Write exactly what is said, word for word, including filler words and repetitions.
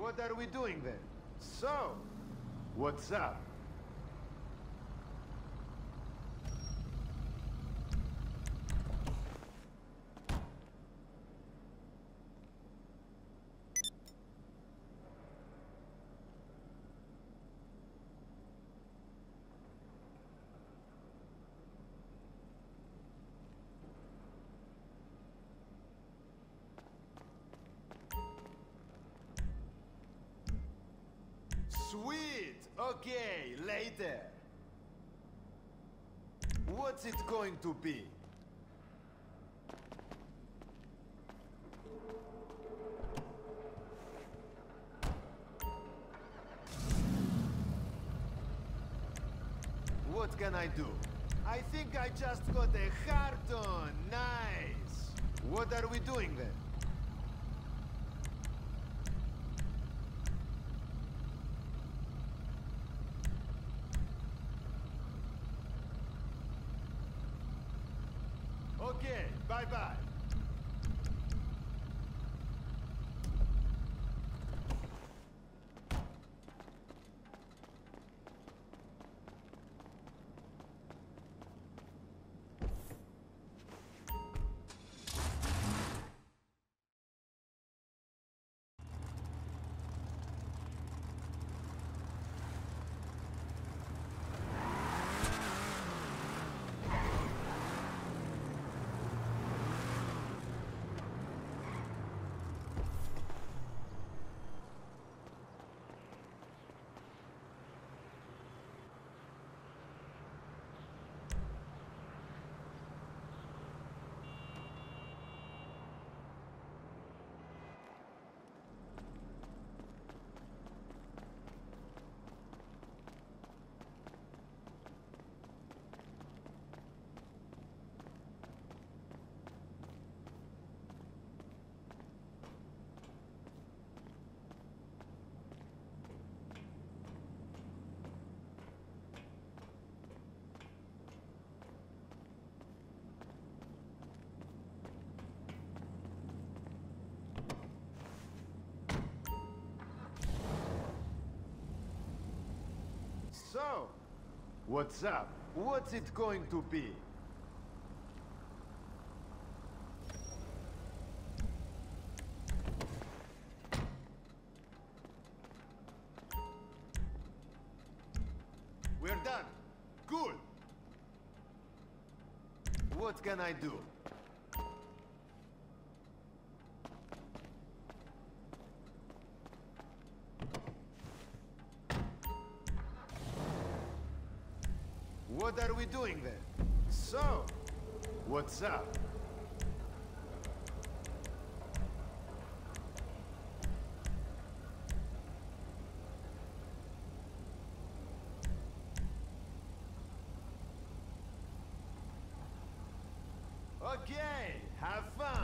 What are we doing then? So, what's up? Sweet! Okay, later. What's it going to be? What can I do? I think I just got a heart on. Nice! What are we doing then? Okay, bye-bye. So, what's up? What's it going to be? We're done. Good. What can I do? What are we doing then? So, what's up? Okay, have fun.